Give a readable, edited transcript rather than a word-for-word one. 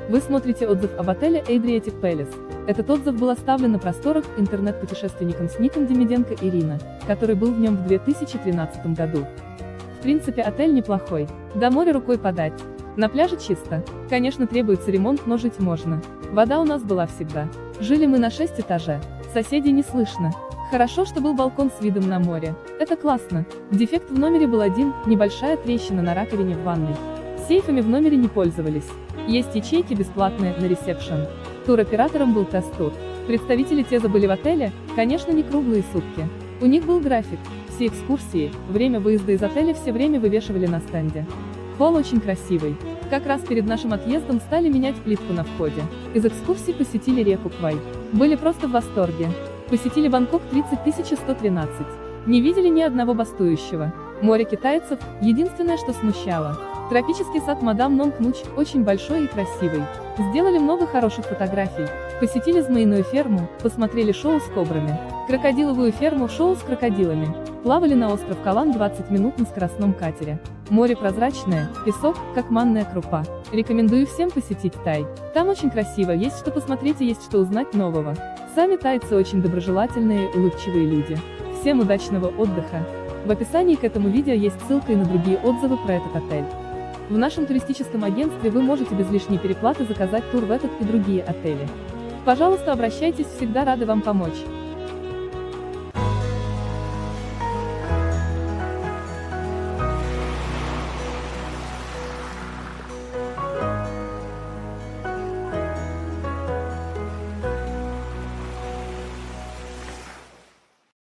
Вы смотрите отзыв об отеле Adriatic Palace. Этот отзыв был оставлен на просторах интернет-путешественником с ником Демиденко Ирина, который был в нем в 2013 году. В принципе, отель неплохой. До моря рукой подать. На пляже чисто. Конечно, требуется ремонт, но жить можно. Вода у нас была всегда. Жили мы на 6 этажей. Соседей не слышно. Хорошо, что был балкон с видом на море. Это классно. Дефект в номере был один, небольшая трещина на раковине в ванной. Сейфами в номере не пользовались. Есть ячейки бесплатные на ресепшн. Туроператором был Тест-тур. Представители Теза были в отеле, конечно, не круглые сутки. У них был график. Все экскурсии, время выезда из отеля все время вывешивали на стенде. Холл очень красивый. Как раз перед нашим отъездом стали менять плитку на входе. Из экскурсий посетили реку Квай. Были просто в восторге. Посетили Бангкок 30113. Не видели ни одного бастующего. Море китайцев, единственное, что смущало. Тропический сад Мадам Нонг Нуч, очень большой и красивый. Сделали много хороших фотографий. Посетили змеиную ферму, посмотрели шоу с кобрами. Крокодиловую ферму, шоу с крокодилами. Плавали на остров Калан 20 минут на скоростном катере. Море прозрачное, песок, как манная крупа. Рекомендую всем посетить Тай. Там очень красиво, есть что посмотреть и есть что узнать нового. Сами тайцы очень доброжелательные, улыбчивые люди. Всем удачного отдыха. В описании к этому видео есть ссылка и на другие отзывы про этот отель. В нашем туристическом агентстве вы можете без лишней переплаты заказать тур в этот и другие отели. Пожалуйста, обращайтесь, всегда рады вам помочь.